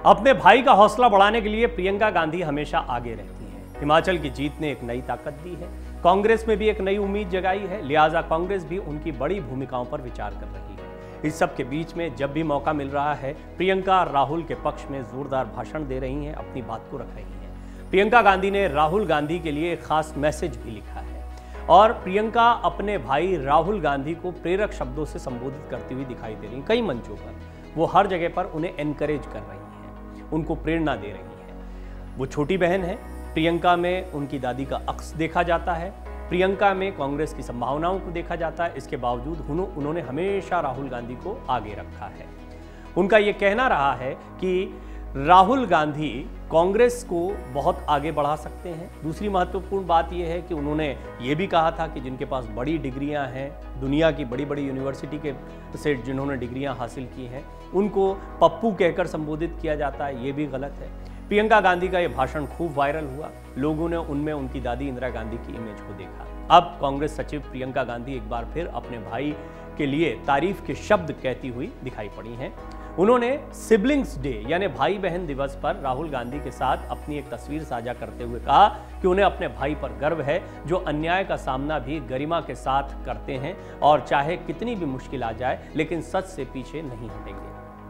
अपने भाई का हौसला बढ़ाने के लिए प्रियंका गांधी हमेशा आगे रहती हैं। हिमाचल की जीत ने एक नई ताकत दी है, कांग्रेस में भी एक नई उम्मीद जगाई है, लिहाजा कांग्रेस भी उनकी बड़ी भूमिकाओं पर विचार कर रही है। इस सब के बीच में जब भी मौका मिल रहा है, प्रियंका राहुल के पक्ष में जोरदार भाषण दे रही हैं, अपनी बात को रख रही हैं। प्रियंका गांधी ने राहुल गांधी के लिए एक खास मैसेज भी लिखा है और प्रियंका अपने भाई राहुल गांधी को प्रेरक शब्दों से संबोधित करती हुई दिखाई दे रही हैं। कई मंचों पर वो हर जगह पर उन्हें एनकरेज कर रही हैं, उनको प्रेरणा दे रही हैं। वो छोटी बहन है, प्रियंका में उनकी दादी का अक्स देखा जाता है, प्रियंका में कांग्रेस की संभावनाओं को देखा जाता है। इसके बावजूद उन्होंने हमेशा राहुल गांधी को आगे रखा है। उनका ये कहना रहा है कि राहुल गांधी कांग्रेस को बहुत आगे बढ़ा सकते हैं। दूसरी महत्वपूर्ण बात यह है कि उन्होंने ये भी कहा था कि जिनके पास बड़ी डिग्रियां हैं, दुनिया की बड़ी बड़ी यूनिवर्सिटी के से जिन्होंने डिग्रियां हासिल की हैं, उनको पप्पू कहकर संबोधित किया जाता है, ये भी गलत है। प्रियंका गांधी का ये भाषण खूब वायरल हुआ, लोगों ने उनमें उनकी दादी इंदिरा गांधी की इमेज को देखा। अब कांग्रेस सचिव प्रियंका गांधी एक बार फिर अपने भाई के लिए तारीफ के शब्द कहती हुई दिखाई पड़ी हैं। उन्होंने सिबलिंग्स डे यानी भाई बहन दिवस पर राहुल गांधी के साथ अपनी एक तस्वीर साझा करते हुए कहा कि उन्हें अपने भाई पर गर्व है, जो अन्याय का सामना भी गरिमा के साथ करते हैं और चाहे कितनी भी मुश्किल आ जाए लेकिन सच से पीछे नहीं हटेंगे।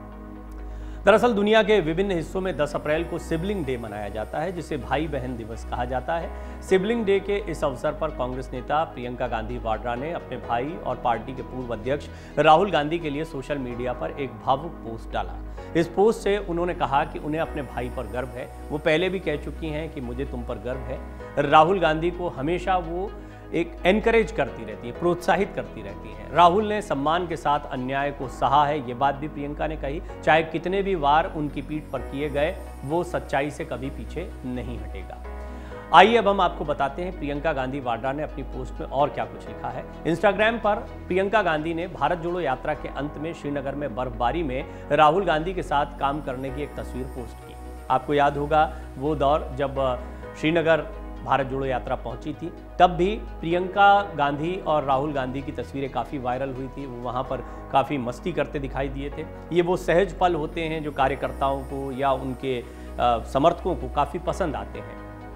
दरअसल दुनिया के विभिन्न हिस्सों में 10 अप्रैल को सिबलिंग डे मनाया जाता है, जिसे भाई बहन दिवस कहा जाता है। सिबलिंग डे के इस अवसर पर कांग्रेस नेता प्रियंका गांधी वाड्रा ने अपने भाई और पार्टी के पूर्व अध्यक्ष राहुल गांधी के लिए सोशल मीडिया पर एक भावुक पोस्ट डाला। इस पोस्ट से उन्होंने कहा कि उन्हें अपने भाई पर गर्व है। वो पहले भी कह चुकी हैं कि मुझे तुम पर गर्व है। राहुल गांधी को हमेशा वो एक एनकरेज करती रहती है, प्रोत्साहित करती रहती हैं। राहुल ने सम्मान के साथ अन्याय को सहा है, ये बात भी प्रियंका ने कही। चाहे कितने भी वार उनकी पीठ पर किए गए, वो सच्चाई से कभी पीछे नहीं हटेगा। आइए अब हम आपको बताते हैं प्रियंका गांधी वाड्रा ने अपनी पोस्ट में और क्या कुछ लिखा है। इंस्टाग्राम पर प्रियंका गांधी ने भारत जोड़ो यात्रा के अंत में श्रीनगर में बर्फबारी में राहुल गांधी के साथ काम करने की एक तस्वीर पोस्ट की। आपको याद होगा वो दौर जब श्रीनगर भारत जोड़ो यात्रा पहुंची थी, तब भी प्रियंका गांधी और राहुल गांधी की तस्वीरें काफ़ी वायरल हुई थी। वो वहां पर काफ़ी मस्ती करते दिखाई दिए थे। ये वो सहज पल होते हैं जो कार्यकर्ताओं को या उनके समर्थकों को काफ़ी पसंद आते हैं।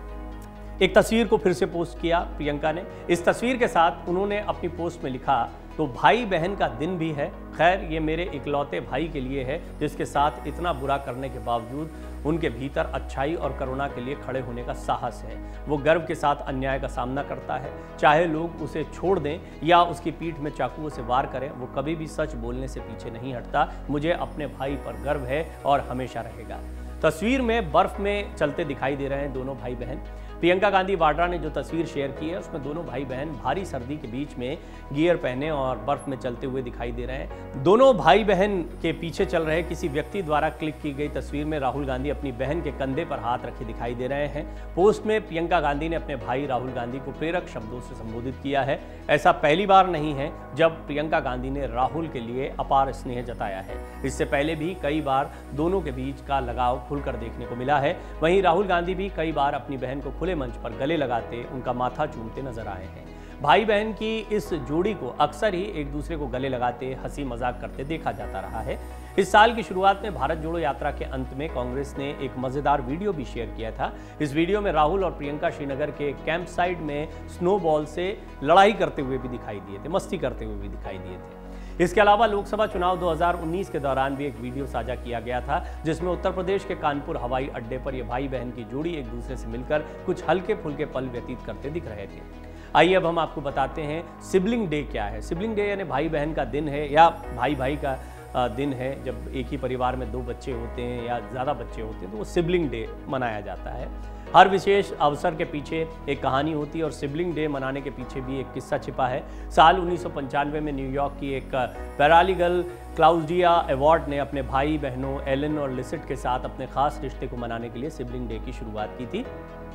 एक तस्वीर को फिर से पोस्ट किया प्रियंका ने। इस तस्वीर के साथ उन्होंने अपनी पोस्ट में लिखा, तो भाई बहन का दिन भी है, खैर ये मेरे इकलौते भाई के लिए है जिसके साथ इतना बुरा करने के बावजूद उनके भीतर अच्छाई और करुणा के लिए खड़े होने का साहस है। वो गर्व के साथ अन्याय का सामना करता है, चाहे लोग उसे छोड़ दें या उसकी पीठ में चाकुओं से वार करें, वो कभी भी सच बोलने से पीछे नहीं हटता। मुझे अपने भाई पर गर्व है और हमेशा रहेगा। तस्वीर में बर्फ में चलते दिखाई दे रहे हैं दोनों भाई बहन। प्रियंका गांधी वाड्रा ने जो तस्वीर शेयर की है उसमें दोनों भाई बहन भारी सर्दी के बीच में गियर पहने और बर्फ में चलते हुए दिखाई दे रहे हैं। दोनों भाई बहन के पीछे चल रहे किसी व्यक्ति द्वारा क्लिक की गई तस्वीर में राहुल गांधी अपनी बहन के कंधे पर हाथ रखे दिखाई दे रहे हैं। पोस्ट में प्रियंका गांधी ने अपने भाई राहुल गांधी को प्रेरक शब्दों से संबोधित किया है। ऐसा पहली बार नहीं है जब प्रियंका गांधी ने राहुल के लिए अपार स्नेह जताया है। इससे पहले भी कई बार दोनों के बीच का लगाव खुलकर देखने को मिला है। वहीं राहुल गांधी भी कई बार अपनी बहन को खुले मंच पर गले लगाते, उनका माथा चूमते नजर आए हैं। भाई बहन की इस जोड़ी को अक्सर ही एक दूसरे को गले लगाते, हंसी मजाक करते देखा जाता रहा है। इस साल की शुरुआत में भारत जोड़ो यात्रा के अंत में कांग्रेस ने एक मजेदार वीडियो भी शेयर किया था। इस वीडियो में राहुल और प्रियंका श्रीनगर के कैंप साइड में स्नोबॉल से लड़ाई करते हुए भी दिखाई दिए थे, मस्ती करते हुए भी दिखाई दिए थे। इसके अलावा लोकसभा चुनाव 2019 के दौरान भी एक वीडियो साझा किया गया था, जिसमें उत्तर प्रदेश के कानपुर हवाई अड्डे पर ये भाई बहन की जोड़ी एक दूसरे से मिलकर कुछ हल्के फुल्के पल व्यतीत करते दिख रहे थे। आइए अब हम आपको बताते हैं सिबलिंग डे क्या है। सिबलिंग डे यानी भाई बहन का दिन है या भाई भाई का दिन है। जब एक ही परिवार में 2 बच्चे होते हैं या ज़्यादा बच्चे होते हैं तो वो सिबलिंग डे मनाया जाता है। हर विशेष अवसर के पीछे एक कहानी होती है और सिबलिंग डे मनाने के पीछे भी एक किस्सा छिपा है। साल 1995 में न्यूयॉर्क की एक पैरालीगल क्लाउडिया एवॉर्ड ने अपने भाई बहनों एलन और लिसिट के साथ अपने खास रिश्ते को मनाने के लिए सिबलिंग डे की शुरुआत की थी।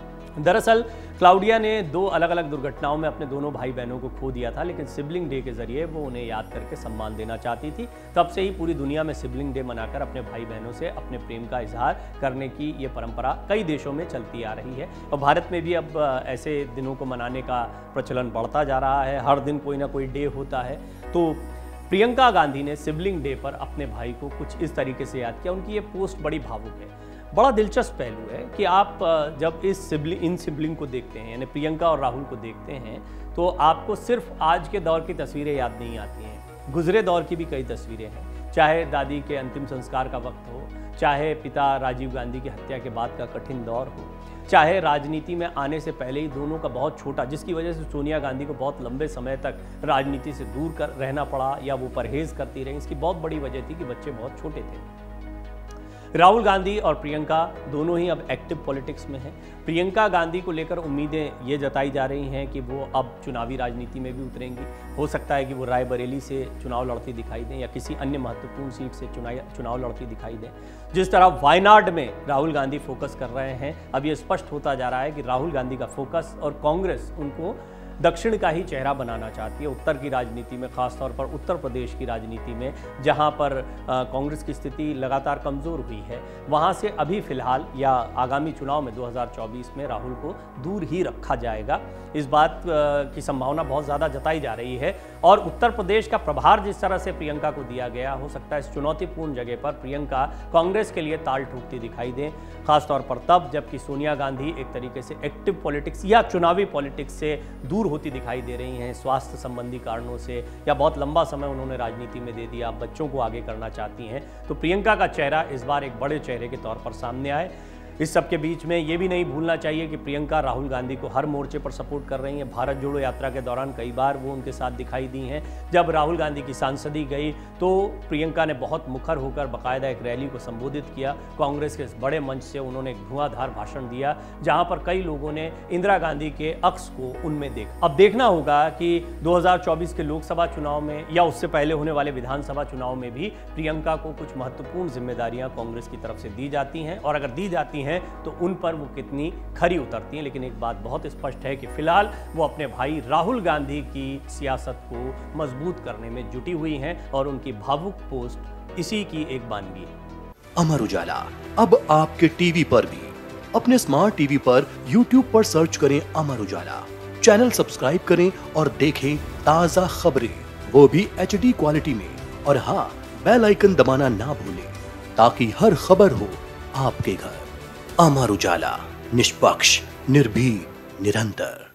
दरअसल क्लाउडिया ने 2 अलग अलग दुर्घटनाओं में अपने दोनों भाई बहनों को खो दिया था, लेकिन सिबलिंग डे के जरिए वो उन्हें याद करके सम्मान देना चाहती थी। तब से ही पूरी दुनिया में सिबलिंग डे मनाकर अपने भाई बहनों से अपने प्रेम का इजहार करने की ये परंपरा कई देशों में चलती आ रही है और भारत में भी अब ऐसे दिनों को मनाने का प्रचलन बढ़ता जा रहा है। हर दिन कोई ना कोई डे होता है। तो प्रियंका गांधी ने सिबलिंग डे पर अपने भाई को कुछ इस तरीके से याद किया। उनकी ये पोस्ट बड़ी भावुक है। बड़ा दिलचस्प पहलू है कि आप जब इन सिबलिंग को देखते हैं, यानी प्रियंका और राहुल को देखते हैं, तो आपको सिर्फ आज के दौर की तस्वीरें याद नहीं आती हैं, गुजरे दौर की भी कई तस्वीरें हैं। चाहे दादी के अंतिम संस्कार का वक्त हो, चाहे पिता राजीव गांधी की हत्या के बाद का कठिन दौर हो, चाहे राजनीति में आने से पहले ही दोनों का बहुत छोटा, जिसकी वजह से सोनिया गांधी को बहुत लंबे समय तक राजनीति से दूर कर रहना पड़ा या वो परहेज करती रही। इसकी बहुत बड़ी वजह थी कि बच्चे बहुत छोटे थे। राहुल गांधी और प्रियंका दोनों ही अब एक्टिव पॉलिटिक्स में हैं। प्रियंका गांधी को लेकर उम्मीदें ये जताई जा रही हैं कि वो अब चुनावी राजनीति में भी उतरेंगी। हो सकता है कि वो रायबरेली से चुनाव लड़ती दिखाई दें या किसी अन्य महत्वपूर्ण सीट से चुनाव लड़ती दिखाई दें। जिस तरह वायनाड में राहुल गांधी फोकस कर रहे हैं, अब ये स्पष्ट होता जा रहा है कि राहुल गांधी का फोकस और कांग्रेस उनको दक्षिण का ही चेहरा बनाना चाहती है। उत्तर की राजनीति में, खासतौर पर उत्तर प्रदेश की राजनीति में, जहां पर कांग्रेस की स्थिति लगातार कमज़ोर हुई है, वहां से अभी फिलहाल या आगामी चुनाव में 2024 में राहुल को दूर ही रखा जाएगा। इस बात की संभावना बहुत ज़्यादा जताई जा रही है। और उत्तर प्रदेश का प्रभार जिस तरह से प्रियंका को दिया गया, हो सकता है इस चुनौतीपूर्ण जगह पर प्रियंका कांग्रेस के लिए ताल ठोकती दिखाई दें, खासतौर पर तब जबकि सोनिया गांधी एक तरीके से एक्टिव पॉलिटिक्स या चुनावी पॉलिटिक्स से दूर होती दिखाई दे रही हैं, स्वास्थ्य संबंधी कारणों से, या बहुत लंबा समय उन्होंने राजनीति में दे दिया, बच्चों को आगे करना चाहती हैं। तो प्रियंका का चेहरा इस बार एक बड़े चेहरे के तौर पर सामने आए। इस सब के बीच में ये भी नहीं भूलना चाहिए कि प्रियंका राहुल गांधी को हर मोर्चे पर सपोर्ट कर रही हैं। भारत जोड़ो यात्रा के दौरान कई बार वो उनके साथ दिखाई दी हैं। जब राहुल गांधी की सांसदी गई तो प्रियंका ने बहुत मुखर होकर बाकायदा एक रैली को संबोधित किया। कांग्रेस के इस बड़े मंच से उन्होंने एक धुआंधार भाषण दिया, जहां पर कई लोगों ने इंदिरा गांधी के अक्स को उनमें देखा। अब देखना होगा कि 2024 के लोकसभा चुनाव में या उससे पहले होने वाले विधानसभा चुनाव में भी प्रियंका को कुछ महत्वपूर्ण जिम्मेदारियां कांग्रेस की तरफ से दी जाती हैं, और अगर दी जाती हैं तो उन पर वो कितनी खरी उतरती हैं। लेकिन एक बात बहुत स्पष्ट है कि फिलहाल वो अपने भाई राहुल गांधी की सियासत को मजबूत करने में जुटी हुई हैं, और उनकी भावुक पोस्ट इसी की एक बानगी है। अमर उजाला अब आपके टीवी पर भी। अपने स्मार्ट टीवी पर YouTube पर सर्च करें अमर उजाला, चैनल सब्सक्राइब करें और देखें ताजा खबरें, वो भी HD क्वालिटी में। और हाँ, बेल आइकन दबाना ना भूलें ताकि हर खबर हो आपके घर। अमर उजाला, निष्पक्ष, निर्भीक, निरंतर।